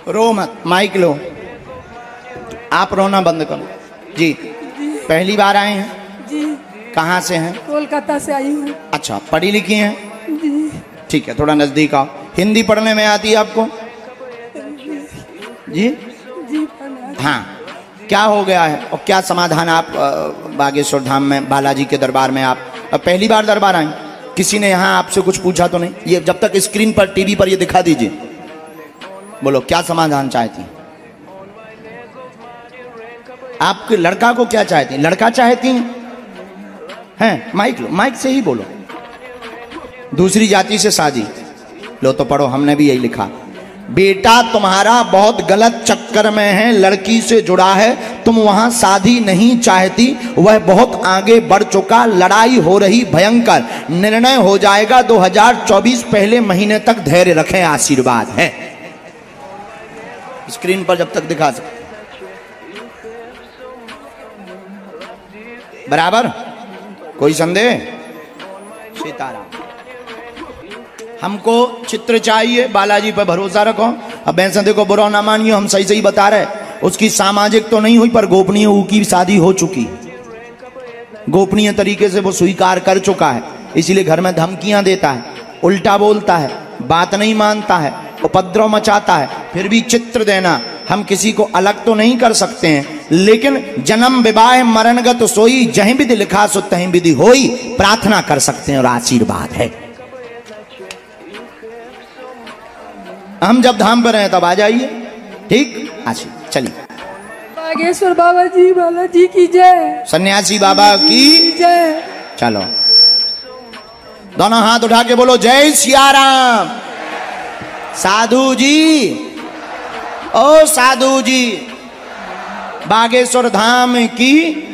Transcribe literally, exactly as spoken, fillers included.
रो मत, माइक लो, आप रोना बंद करो। जी, पहली बार आए हैं जी। कहाँ से हैं? कोलकाता से आई हूँ। अच्छा, पढ़ी लिखी हैं? जी। ठीक है, थोड़ा नजदीक आओ। हिंदी पढ़ने में आती है आपको? जी जी। हाँ, क्या हो गया है और क्या समाधान? आप बागेश्वर धाम में बालाजी के दरबार में आप अब पहली बार दरबार आए, किसी ने यहाँ आपसे कुछ पूछा तो नहीं? ये जब तक स्क्रीन पर टीवी पर ये दिखा दीजिए, बोलो क्या समाधान चाहती आपके लड़का को? क्या चाहती? लड़का चाहती हैं? माइक लो, माइक से ही बोलो। दूसरी जाति से शादी? लो तो पढ़ो, हमने भी यही लिखा। बेटा तुम्हारा बहुत गलत चक्कर में है, लड़की से जुड़ा है, तुम वहां शादी नहीं चाहती, वह बहुत आगे बढ़ चुका, लड़ाई हो रही भयंकर, निर्णय हो जाएगा दो हज़ार चौबीस, पहले महीने तक धैर्य रखें, आशीर्वाद है। स्क्रीन पर जब तक दिखा सकते बराबर, कोई संदेह? सीताराम। हमको चित्र चाहिए, बालाजी पर भरोसा रखो। अब ऐसा देखो, बुरा ना मानियो, हम सही सही बता रहे। उसकी सामाजिक तो नहीं हुई पर गोपनीय की शादी हो चुकी, गोपनीय तरीके से वो स्वीकार कर चुका है, इसीलिए घर में धमकियां देता है, उल्टा बोलता है, बात नहीं मानता है, उपद्रव मचाता है। फिर भी चित्र देना, हम किसी को अलग तो नहीं कर सकते हैं, लेकिन जन्म विवाह मरणगत सोई, जहीं विधि लिखा सो तहीं विधि होई, प्रार्थना कर सकते हैं और आशीर्वाद है। हम जब धाम पर हैं तब आ जाइए, ठीक? आशी चलिए। बागेश्वर बाबा जी, बालाजी की जय, सन्यासी बाबा की जय। चलो दोनों हाथ उठा के बोलो जय सिया राम। साधु जी, ओ साधु जी, बागेश्वर धाम की